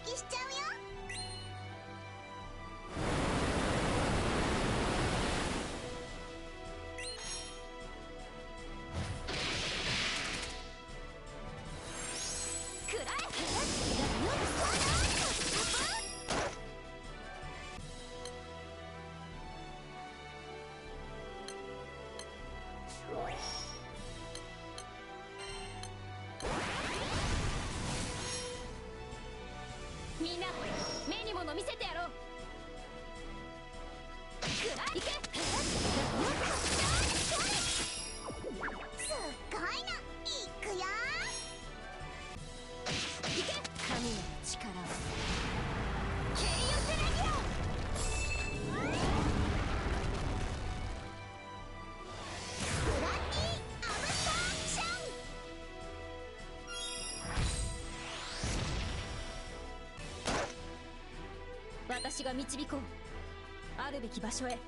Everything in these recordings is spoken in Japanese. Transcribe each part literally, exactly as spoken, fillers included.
置きしちゃうよ。くらえ。みんな目に物見せてやろう。くらいけ。すっごいのいくよ。いけ。神の力をケイオスレギオン。ブラッディアブストラクション。私が導こう。あるべき場所へ。いっ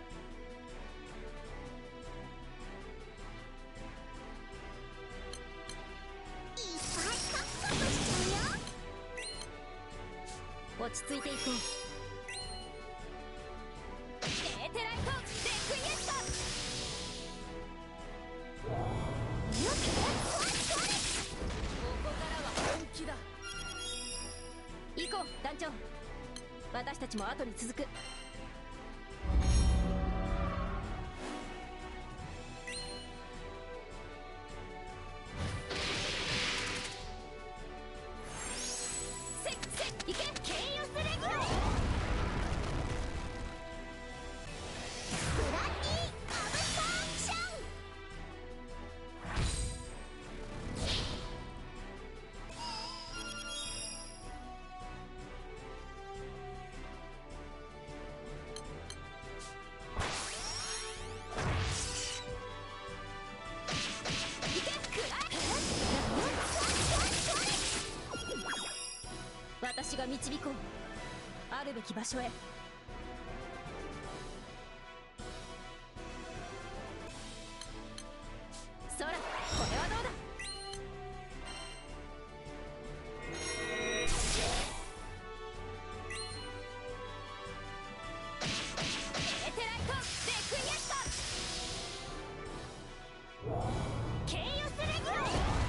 ぱいカクカクしちゃうよ。落ち着いていこう。エーテライトレクイエスト。よっ、ここからは本気だ。行こう団長。私たちも後に続く。せっせっいけ。ケイオスレギオン。ブラッディアブストラクション。私が導こう。あるべき場所へ。そら、これはどうだ。エーテライトレクイエスト。ケイオスレギオン。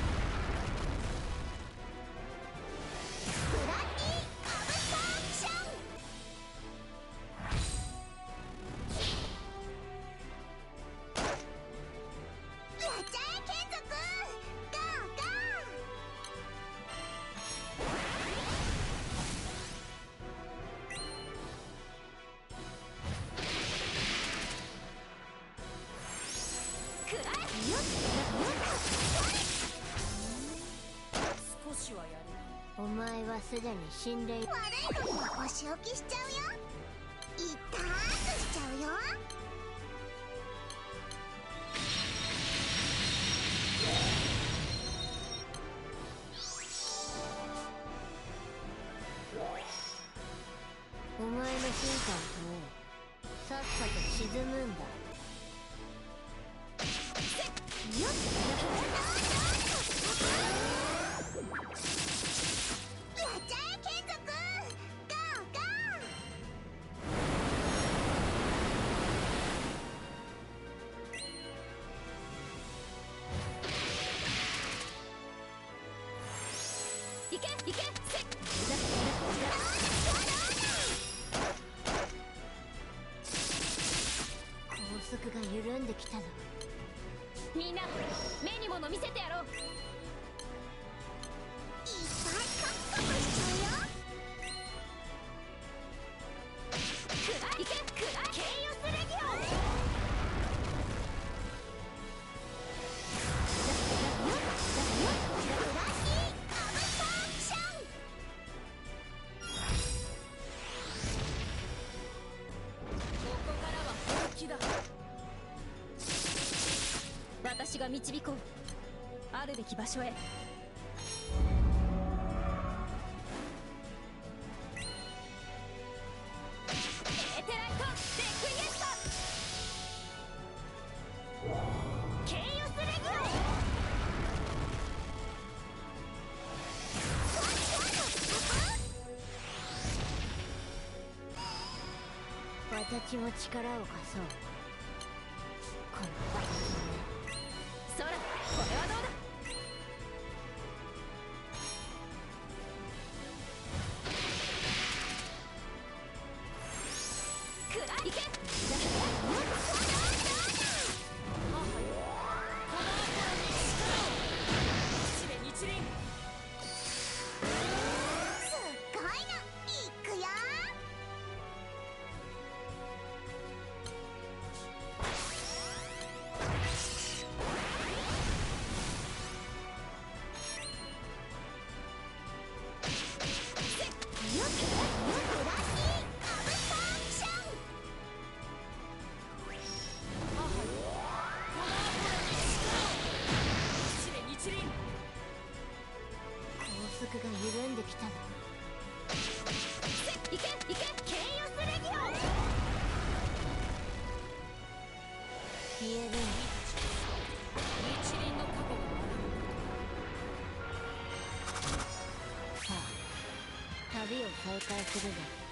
少しはやる。お前はすでに死んでいる。悪い時はお仕置きしちゃうよ。痛くしちゃうよ。お前の進化を止めさっさと沈むんだ。よっ、やっちゃえ眷属。ゴーゴー。いけいけ。せっ高速が緩んできたぞ。みんな目に物見せてやろう。いっぱいカクカクしちゃうよ。くらいけ。くらいケイオスレギオン。ブラッディアブストラクション。ここからは本気だ。私が導こう。あるべき場所へ。エーテライトレクイエスト。ケイオスレギオン。 私も力を貸そう。このバカそら、これはどうだ。くらいけ。が緩んできたな。いけいけ、ケイオスレギオン。消えるんだ。一輪の過去がある。さあ、旅を再開するぞ。